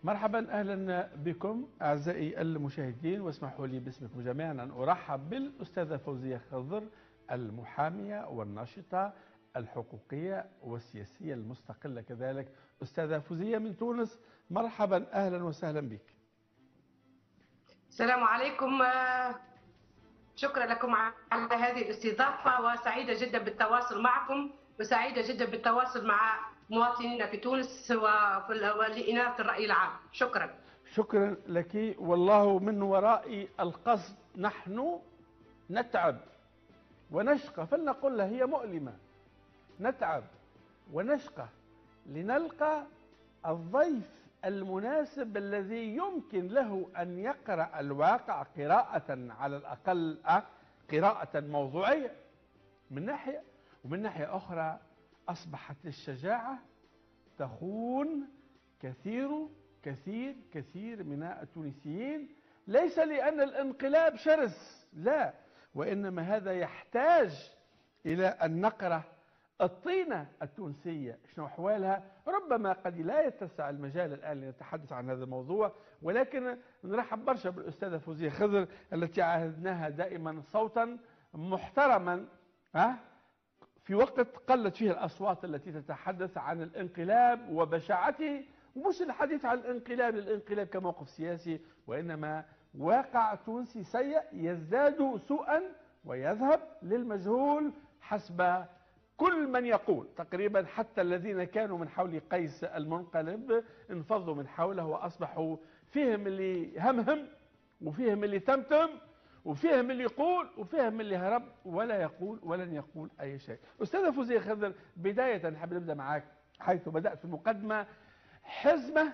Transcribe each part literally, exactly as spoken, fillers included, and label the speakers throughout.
Speaker 1: مرحبا، أهلا بكم أعزائي المشاهدين، واسمحوا لي باسمكم جميعا أن أرحب بالأستاذة فوزية خضر، المحامية والناشطة الحقوقية والسياسية المستقلة كذلك. أستاذة فوزية من تونس، مرحبا، أهلا وسهلا بك.
Speaker 2: السلام عليكم، شكرا لكم على هذه الاستضافة، وسعيدة جدا بالتواصل معكم، وسعيدة جدا بالتواصل مع مواطنينا في تونس ولإنارة الرأي العام. شكرا.
Speaker 1: شكرا لك، والله من وراء القصد. نحن نتعب ونشقى، فلنقل هي مؤلمة، نتعب ونشقى لنلقى الضيف المناسب الذي يمكن له أن يقرأ الواقع قراءة على الأقل قراءة موضوعية من ناحية، ومن ناحية أخرى أصبحت الشجاعة تخون كثير كثير كثير من التونسيين، ليس لأن الانقلاب شرس، لا، وإنما هذا يحتاج إلى أن نقرأ الطينة التونسية شنو أحوالها. ربما قد لا يتسع المجال الآن لنتحدث عن هذا الموضوع، ولكن نرحب برشا بالأستاذة فوزية خضر التي عاهدناها دائما صوتا محترما ها في وقت قلت فيه الأصوات التي تتحدث عن الانقلاب وبشاعته، ومش الحديث عن الانقلاب للانقلاب كموقف سياسي، وإنما واقع تونسي سيء يزداد سوءا ويذهب للمجهول حسب كل من يقول. تقريبا حتى الذين كانوا من حول قيس المنقلب انفضوا من حوله وأصبحوا فيهم اللي همهم وفيهم اللي تمتم وفيهم اللي يقول وفيهم اللي هرب ولا يقول ولن يقول أي شيء. أستاذة فوزية خضر، بداية نحب نبدأ معك حيث بدأت في المقدمة. حزمة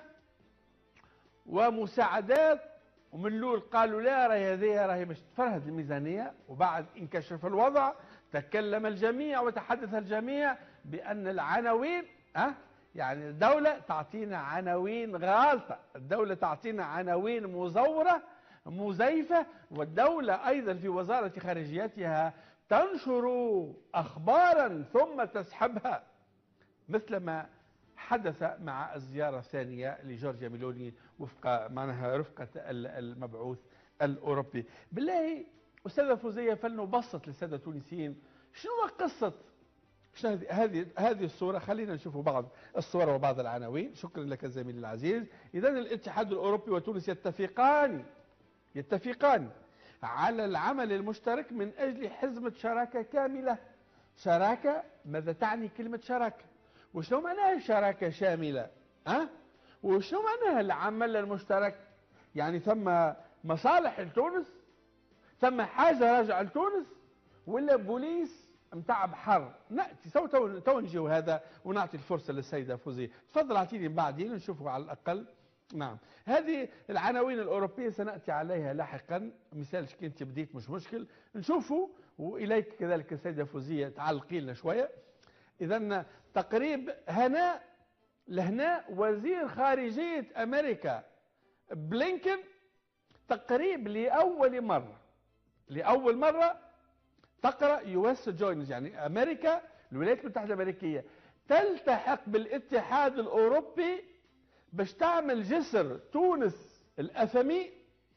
Speaker 1: ومساعدات، ومن لول قالوا لا راهي هذه راهي باش تفرهد الميزانية، وبعد انكشف الوضع تكلم الجميع وتحدث الجميع بأن العناوين أه يعني الدولة تعطينا عناوين غالطة، الدولة تعطينا عناوين مزورة مزيفة، والدولة أيضا في وزارة خارجيتها تنشر أخبارا ثم تسحبها، مثلما حدث مع الزيارة الثانية لجورجيا ميلوني وفق معناها رفقة المبعوث الأوروبي. بالله أستاذة فوزية، فلنبسط للسادة التونسيين شنو قصة هذه هذه الصورة. خلينا نشوف بعض الصور وبعض العناوين. شكرا لك زميلي العزيز. إذا الاتحاد الأوروبي وتونس يتفقان يتفقان على العمل المشترك من أجل حزمة شراكة كاملة. شراكة، ماذا تعني كلمة شراكة؟ وشنو معناها شراكة شاملة؟ أه؟ وشنو معناها العمل المشترك؟ يعني ثم مصالح لتونس؟ ثم حاجة راجعة لتونس؟ ولا بوليس متاع بحر؟ نأتي سو تو نجيو هذا ونعطي الفرصة للسيدة فوزية. تفضل اعطيني بعدين نشوفوا على الأقل. نعم، هذه العناوين الأوروبية سنأتي عليها لاحقا، مثال كنت بديت مش مشكل نشوفوا، وإليك كذلك السيدة فوزية تعلقي لنا شوية. إذا تقريب هناء لهناء وزير خارجية أمريكا بلينكن تقريب لأول مرة لأول مرة تقرأ يو اس جوينز، يعني أمريكا الولايات المتحدة الأمريكية تلتحق بالاتحاد الأوروبي باش تعمل جسر تونس الأثمي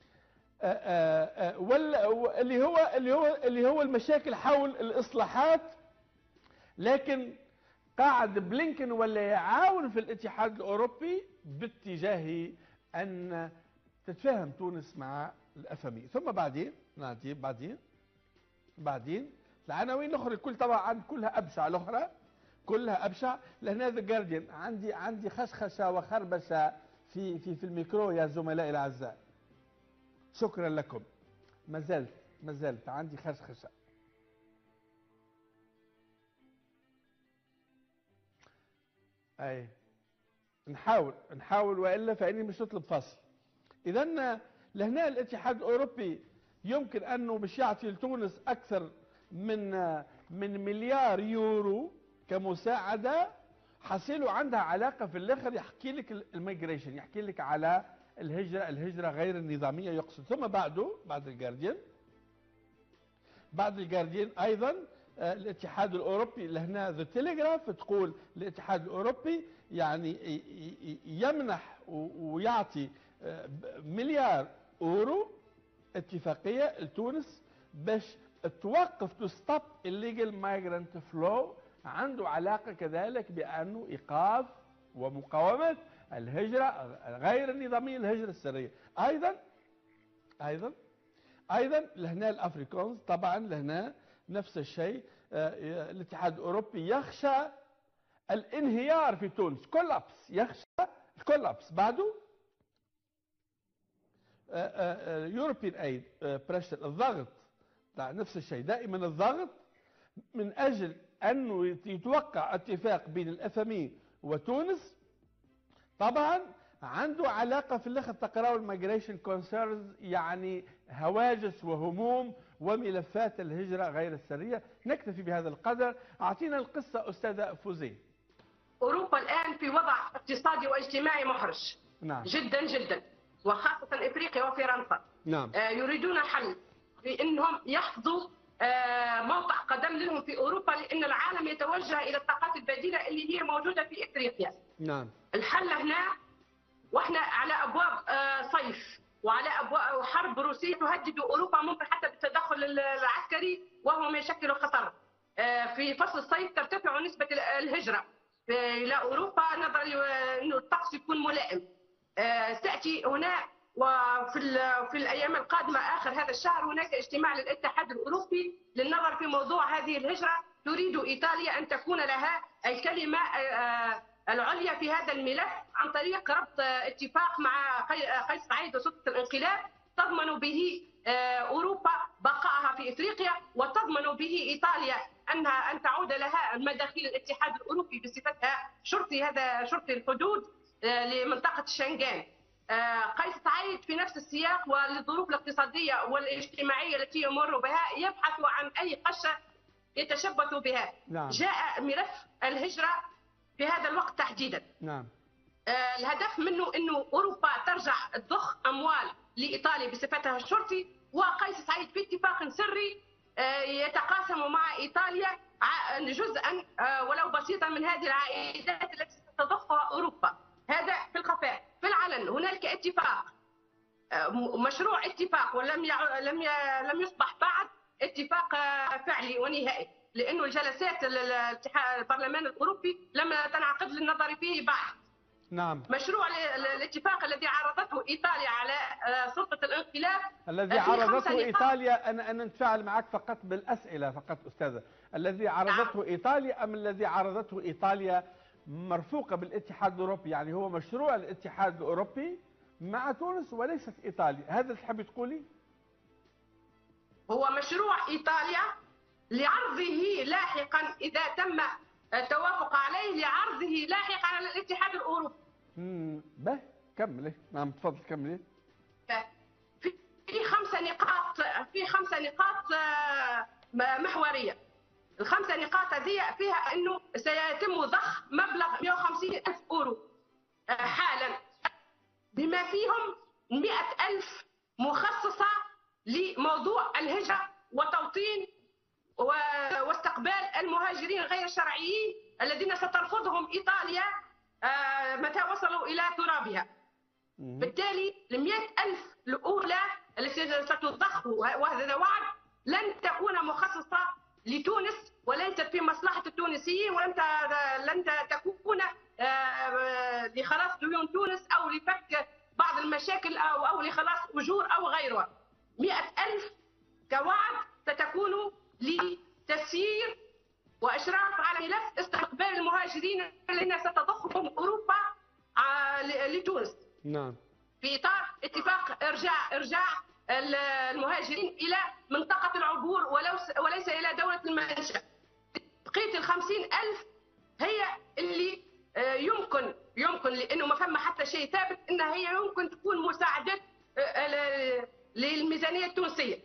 Speaker 1: واللي هو اللي هو اللي هو المشاكل حول الإصلاحات. لكن قاعد بلينكن ولا يعاون في الاتحاد الأوروبي باتجاه أن تتفاهم تونس مع الأفمي. ثم بعدين نعطي بعدين بعدين العناوين الأخرى كل طبعا كلها أبشع، الأخرى كلها أبشع. لأن هذا جارديان عندي عندي خشخشة وخربشة في في في الميكرو يا زملائي الأعزاء. شكرا لكم. ما زلت ما زلت عندي خشخشة. أي نحاول نحاول وإلا فإني مش نطلب فصل. إذا لهنا الاتحاد الأوروبي يمكن أنه باش يعطي لتونس أكثر من من مليار يورو كمساعدة. حصيلوا عندها علاقة في الآخر، يحكي لك الميجريشن، يحكي لك على الهجرة الهجرة غير النظامية يقصد. ثم بعده بعد الجارديان بعد الجارديان أيضا الاتحاد الأوروبي لهنا ذا تيليغراف تقول الاتحاد الأوروبي يعني يمنح ويعطي مليار أورو اتفاقية لتونس باش توقف تو ستوب الليجل مايجرانت فلو، عنده علاقة كذلك بأنه إيقاف ومقاومة الهجرة غير النظامية، الهجرة السرية. أيضا أيضا أيضا لهنا الأفريكانز طبعا لهنا نفس الشيء. آه الاتحاد الأوروبي يخشى الانهيار في تونس، كولابس، يخشى الكولابس بعده. يوروبيان ايد بريشر، الضغط نفس الشيء، دائما الضغط من اجل انه يتوقع اتفاق بين الاف ام اي وتونس. طبعا عنده علاقه في الاخر تقراوا الميجريشن كونسيرنز، يعني هواجس وهموم وملفات الهجره غير السريه. نكتفي بهذا القدر. اعطينا القصه استاذه فوزيه.
Speaker 2: اوروبا الان في وضع اقتصادي واجتماعي محرج.
Speaker 1: نعم.
Speaker 2: جدا جدا، وخاصه افريقيا وفرنسا.
Speaker 1: نعم.
Speaker 2: آه يريدون حل في انهم يحفظوا آه موقع قدم لهم في اوروبا، لان العالم يتوجه الى الطاقات البديله اللي هي موجوده في افريقيا.
Speaker 1: نعم.
Speaker 2: الحل هنا، واحنا على ابواب آه صيف وعلى ابواب حرب روسيه تهدد اوروبا، ممكن حتى بالتدخل العسكري وهو ما يشكل خطر. آه في فصل الصيف ترتفع نسبه الهجره الى اوروبا نظرا انه الطقس يكون ملائم. آه تاتي هنا وفي في الايام القادمه اخر هذا الشهر هناك اجتماع للاتحاد الاوروبي للنظر في موضوع هذه الهجره. تريد ايطاليا ان تكون لها الكلمه آه العليا في هذا الملف عن طريق ربط اتفاق مع قيس سعيد وسلطه الانقلاب تضمن به اوروبا بقائها في افريقيا، وتضمن به ايطاليا انها ان تعود لها مداخيل الاتحاد الاوروبي بصفتها شرطي هذا شرطي الحدود لمنطقه شنغن. قيس سعيد في نفس السياق وللظروف الاقتصاديه والاجتماعيه التي يمر بها يبحث عن اي قشه يتشبث بها.
Speaker 1: نعم.
Speaker 2: جاء ملف الهجره في هذا الوقت تحديدا.
Speaker 1: نعم.
Speaker 2: آه الهدف منه انه اوروبا ترجع تضخ اموال لايطاليا بصفتها الشرطي، وقيس سعيد في اتفاق سري آه يتقاسم مع ايطاليا جزءا آه ولو بسيطا من هذه العائدات التي ستضخها اوروبا. هذا في الخفاء. في العلن هنالك اتفاق، آه مشروع اتفاق، ولم يع... لم ي... لم يصبح بعد اتفاق فعلي ونهائي، لانه الجلسات البرلمان الاوروبي لم تنعقد للنظر فيه بعد.
Speaker 1: نعم.
Speaker 2: مشروع الاتفاق الذي عرضته ايطاليا على سلطه الانقلاب،
Speaker 1: الذي عرضته ايطاليا، انا انا نتفاعل معك فقط بالاسئله فقط استاذه، الذي عرضته نعم. ايطاليا ام الذي عرضته ايطاليا مرفوقه بالاتحاد الاوروبي؟ يعني هو مشروع الاتحاد الاوروبي مع تونس وليست ايطاليا، هذا اللي تحبي تقولي؟
Speaker 2: هو مشروع ايطاليا لعرضه لاحقا اذا تم التوافق عليه، لعرضه لاحقا على الاتحاد الاوروبي.
Speaker 1: امم به كملي. نعم تفضل كملي.
Speaker 2: في في خمسه نقاط في خمسه نقاط محوريه. الخمسه نقاط هذه فيها انه سيتم ضخ مبلغ مئة وخمسين ألف اورو حالا، بما فيهم مئة ألف مخصصه لموضوع الهجره وتوطين واستقبال المهاجرين غير الشرعيين الذين سترفضهم ايطاليا متى وصلوا الى ترابها. بالتالي المئة ألف الاولى التي ستضخ وهذا وعد لن تكون مخصصه لتونس وليست في مصلحه التونسيين، ولن لن تكون لخلاص ديون تونس او لفك بعض المشاكل او او لخلاص اجور او غيرها. مئة ألف كوعد ستكون لتسيير واشراف على ملف استقبال المهاجرين الذين ستضخهم اوروبا لتونس.
Speaker 1: نعم. في
Speaker 2: اطار اتفاق ارجاع ارجاع المهاجرين الى منطقه العبور وليس الى دوله المنشا. بقيه الخمسين ألف هي اللي يمكن يمكن لانه ما فما حتى شيء ثابت انها هي يمكن تكون مساعدات للميزانيه التونسيه.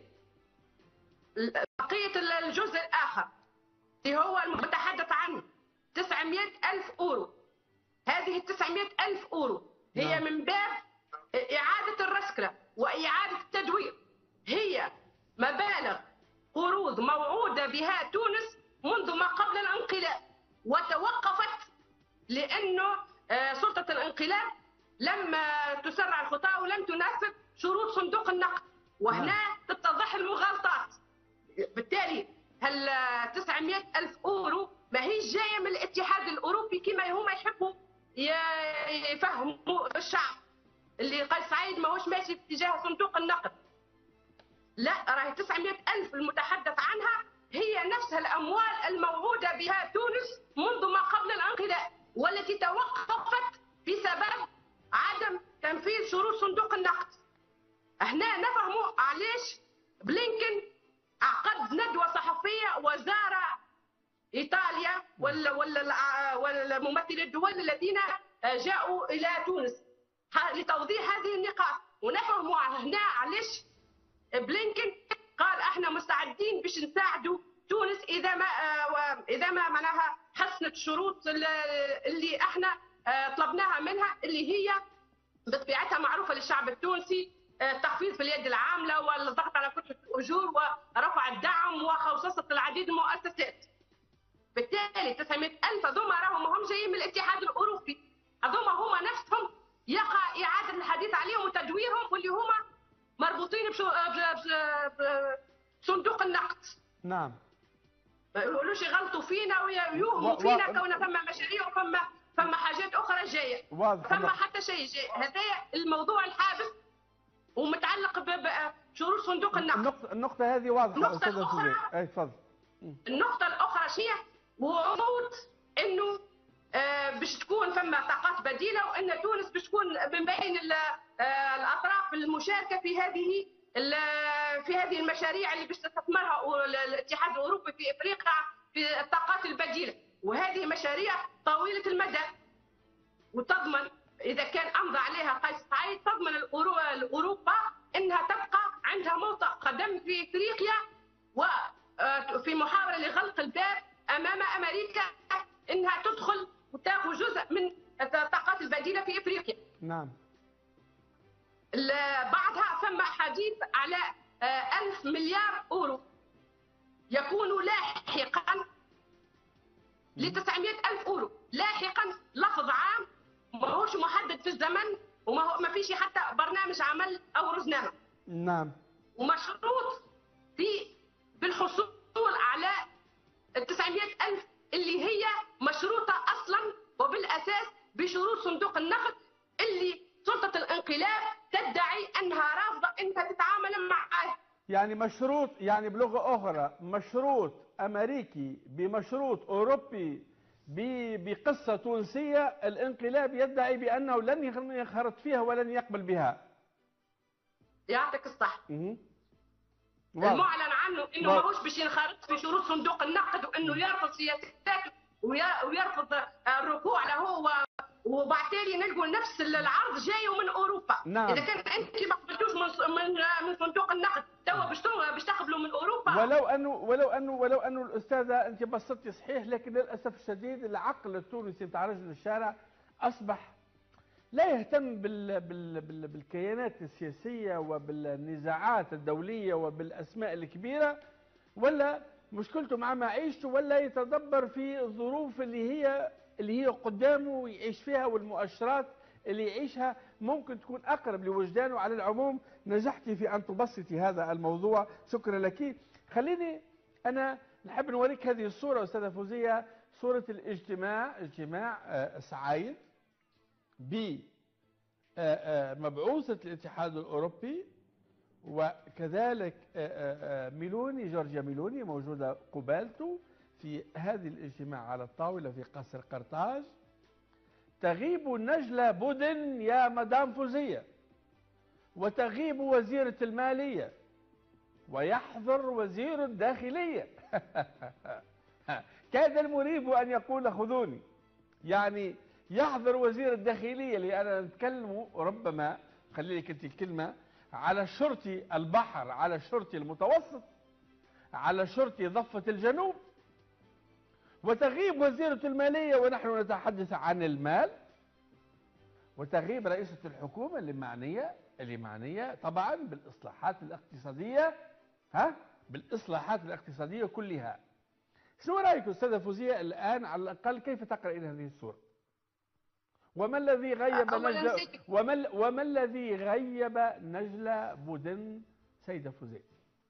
Speaker 2: بقيه الجزء الاخر اللي هو المتحدث عنه تسعمئة ألف اورو. هذه ال تسعمئة ألف اورو هي من باب اعاده الرسكله واعاده التدوير، هي مبالغ قروض موعوده بها تونس منذ ما قبل الانقلاب، وتوقفت لانه سلطه الانقلاب لما تسرع الخطى ولم تنفذ شروط صندوق النقد، وهنا تتضح المغالطات. بالتالي هل تسعمائة ألف أورو ما هي جاية من الاتحاد الأوروبي كما هما يحبوا يفهموا الشعب اللي قيس سعيد ماهوش ماشي في اتجاه صندوق النقد. لا، راهي تسعمائة ألف المتحدث عنها هي نفسها الأموال الموعودة بها تونس منذ ما قبل الانقلاب، والتي توقفت بسبب عدم تنفيذ شروط صندوق النقد. هنا نفهموا علاش بلينكن عقد ندوة صحفية وزار إيطاليا ولا ولا ولا ممثلي الدول الذين جاءوا إلى تونس لتوضيح هذه النقاط. ونفهموا هنا علاش بلينكن قال احنا مستعدين باش نساعدوا تونس اذا ما اذا ما معناها حسنت الشروط اللي احنا طلبناها منها، اللي هي بطبيعتها معروفه للشعب التونسي، التخفيض في اليد العامله والضغط على كتله الاجور ورفع الدعم وخصوصه العديد من المؤسسات. بالتالي تسعمائة ألف هذوما راهم هم جايين من الاتحاد الاوروبي، هذوما هما نفسهم يقع اعاده الحديث عليهم وتدويرهم، واللي هما مربوطين بصندوق النقد.
Speaker 1: نعم.
Speaker 2: ما يقولوش يغلطوا فينا ويوهموا فينا كون فما مشاريع وفما فما حاجات اخرى جايه.
Speaker 1: واضح.
Speaker 2: فما حتى شيء جاي. هذا الموضوع الحابس ومتعلق بشروط صندوق النقد.
Speaker 1: النقطة النقطة هذه واضحة.
Speaker 2: النقطة الأخرى
Speaker 1: اي تفضل.
Speaker 2: النقطة الأخرى شيء وعود إنه آه باش تكون فما طاقات بديلة، وإن تونس باش تكون من بين آه الأطراف المشاركة في هذه في هذه المشاريع اللي باش تستثمرها الاتحاد الأوروبي في إفريقيا في الطاقات البديلة، وهذه مشاريع طويلة المدى وتضمن إذا كان أمضى عليها قيس سعيد تضمن الأوروبا أنها تبقى عندها موطأ قدم في إفريقيا، وفي محاولة لغلق الباب أمام أمريكا أنها تدخل وتاخذ جزء من الطاقات البديلة في إفريقيا.
Speaker 1: نعم.
Speaker 2: بعدها ثم حديث على ألف مليار أورو يكون لاحقا ل تسعمائة ألف أورو. لاحقا لفظ عام ماهوش محدد في الزمن، وما هو ما فيش حتى برنامج عمل أو رزنامة.
Speaker 1: نعم.
Speaker 2: ومشروط في بالحصول على تسعمائة ألف اللي هي مشروطة أصلا وبالأساس بشروط صندوق النقد اللي سلطة الانقلاب تدعي أنها رافضة أنها تتعامل معه.
Speaker 1: يعني مشروط، يعني بلغة أخرى مشروط أمريكي بمشروط أوروبي بقصة تونسية، الانقلاب يدعي بأنه لن ينخرط فيها ولن يقبل بها.
Speaker 2: يعطيك الصح. المعلن عنه انه ماهوش باش ينخرط في شروط صندوق النقد، وانه يرفض سياساته ويرفض الركوع له، وبعتالي نلقوا نفس العرض جاي من اوروبا.
Speaker 1: نعم.
Speaker 2: اذا كان انت ما قبلتوش من من صندوق النقد توا باش باش تقبلوا من اوروبا.
Speaker 1: ولو انه ولو انه ولو انه الاستاذه انت بسطتي صحيح، لكن للاسف الشديد العقل التونسي بتاع رجل الشارع اصبح لا يهتم بال بال بال بالكيانات السياسيه وبالنزاعات الدوليه وبالاسماء الكبيره، ولا مشكلته مع معيشته، ولا يتدبر في الظروف اللي هي اللي هي قدامه ويعيش فيها، والمؤشرات اللي يعيشها ممكن تكون أقرب لوجدانه. على العموم نجحتي في أن تبسطي هذا الموضوع، شكرا لك. خليني أنا نحب نوريك هذه الصورة أستاذة فوزية، صورة الاجتماع، اجتماع سعايد بمبعوثة الاتحاد الأوروبي، وكذلك ميلوني، جورجيا ميلوني موجودة قبالته في هذه الاجتماع على الطاولة في قصر قرطاج. تغيب نجلة بودن يا مدام فوزية، وتغيب وزيرة المالية، ويحضر وزير الداخلية. كاد المريب أن يقول خذوني. يعني يحضر وزير الداخلية، لأننا نتكلم ربما، خلي لك أنت الكلمة، على شرطي البحر، على شرطي المتوسط، على شرطي ضفة الجنوب. وتغيب وزيرة المالية ونحن نتحدث عن المال. وتغيب رئيسة الحكومة اللي معنية اللي معنية طبعا بالإصلاحات الاقتصادية، ها، بالإصلاحات الاقتصادية كلها. شنو رايك استاذه فوزيه الان على الاقل كيف تقرأين هذه الصوره؟ وما الذي غيب نجلة وما, وما الذي غيب نجلة بودن سيدة فوزية؟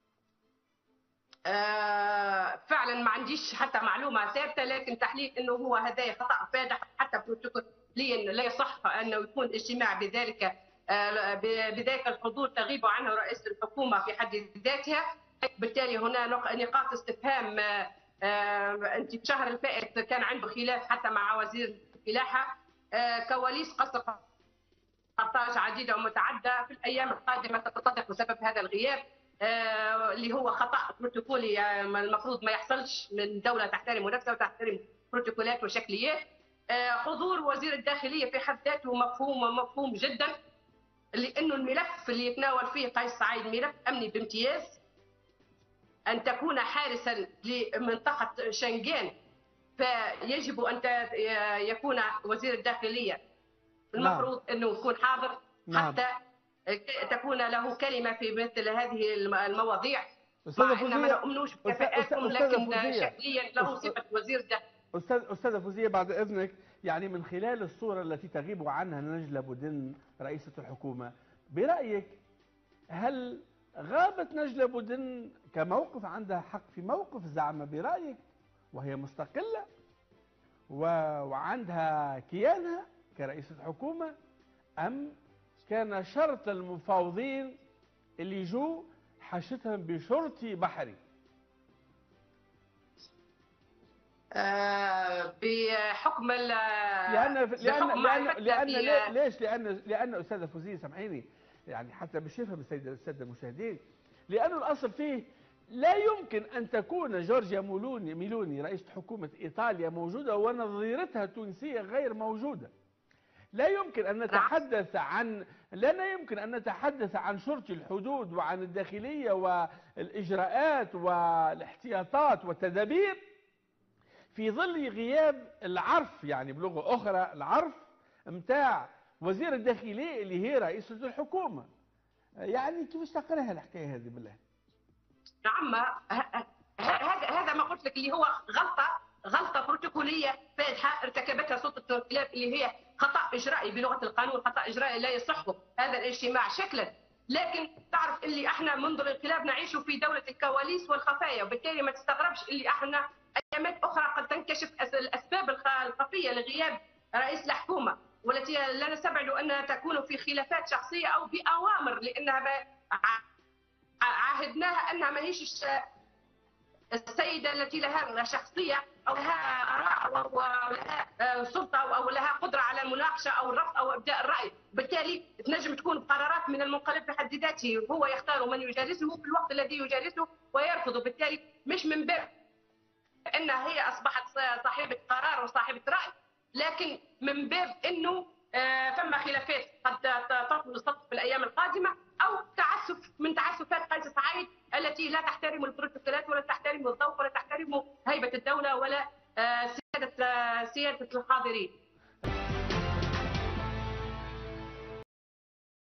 Speaker 2: آه فعلا ما عنديش حتى معلومه ثابته، لكن تحليل انه هو هذا خطا فادح حتى بروتوكوليا لا يصح انه يكون اجتماع بذلك آه بذلك الحضور تغيب عنه رئيس الحكومه في حد ذاتها. بالتالي هنا نقاط استفهام. آه آه انت الشهر الفائت كان عنده خلاف حتى مع وزير الفلاحه، آه كواليس قصف قطاج عديده ومتعدده في الايام القادمه ستتضح بسبب هذا الغياب آه اللي هو خطا بروتوكولي آه المفروض ما يحصلش من دوله تحترم نفسها وتحترم بروتوكولات وشكليات. آه حضور وزير الداخليه في حد ذاته مفهوم ومفهوم جدا، لانه الملف اللي يتناول فيه قيس سعيد ملف امني بامتياز. ان تكون حارسا لمنطقه شنغان فيجب ان يكون وزير الداخليه المفروض نعم. انه يكون حاضر نعم. حتى تكون له كلمه في مثل هذه المواضيع.
Speaker 1: استاذه فوزيه
Speaker 2: ما نؤمنوش بكفاءاتهم، لكن شكليا له صفه وزير الداخليه.
Speaker 1: استاذ استاذه فوزيه بعد اذنك، يعني من خلال الصوره التي تغيب عنها نجلة بودن رئيسه الحكومه، برايك هل غابت نجلة بودن كموقف عندها حق في موقف زعمه برايك وهي مستقله وعندها كيانها كرئيسة حكومة، أم كان شرط المفاوضين اللي جو حشتهم بشرطي بحري؟
Speaker 2: آه بحكم ال
Speaker 1: لأن لأن لأن, لأن ليش؟ لأن لأن أستاذة فوزية سامحيني، يعني حتى باش يفهم السيد السادة المشاهدين، لأنه الأصل فيه لا يمكن أن تكون جورجيا ميلوني ميلوني رئيسة حكومة إيطاليا موجودة ونظيرتها التونسية غير موجودة. لا يمكن أن نتحدث عن لا يمكن أن نتحدث عن شرطي الحدود وعن الداخلية والإجراءات والاحتياطات والتدابير في ظل غياب العرف، يعني بلغة أخرى العرف متاع وزير الداخلية اللي هي رئيسة الحكومة. يعني كيفاش تقراها الحكاية هذه بالله؟
Speaker 2: نعم، هذا هذا ما قلت لك اللي هو غلطة غلطة بروتوكولية فادحة ارتكبتها سلطة الانقلاب، اللي هي خطأ إجرائي بلغة القانون، خطأ إجرائي لا يصح هذا الاجتماع شكلا. لكن تعرف اللي احنا منذ الانقلاب نعيش في دولة الكواليس والخفايا، وبالتالي ما تستغربش اللي احنا أيامات أخرى قد تنكشف الأسباب الخفية لغياب رئيس الحكومة، والتي لا نستبعد أنها تكون في خلافات شخصية أو بأوامر، لأنها عاهدناها أنها ما هيش السيدة التي لها شخصية أو لها آراء أو لها سلطة أو لها قدرة على المناقشة أو الرفض أو إبداء الرأي. بالتالي تنجم تكون قرارات من المنقلب في حد ذاته، هو يختار من يجالسه في الوقت الذي يجالسه ويرفضه. بالتالي مش من باب أنها هي أصبحت صاحبة قرار وصاحبة رأي، لكن من باب أنه ثم خلافات قد تطول السطح في الأيام القادمة، أو تعسف من تعسفات قيس سعيد التي لا تحترم البروتوكولات ولا تحترم الذوق ولا تحترم هيبة الدولة ولا سيادة سيادة الحاضرين.